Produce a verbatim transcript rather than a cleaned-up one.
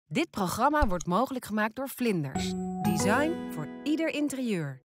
Dit programma wordt mogelijk gemaakt door Vlinders. Design voor ieder interieur.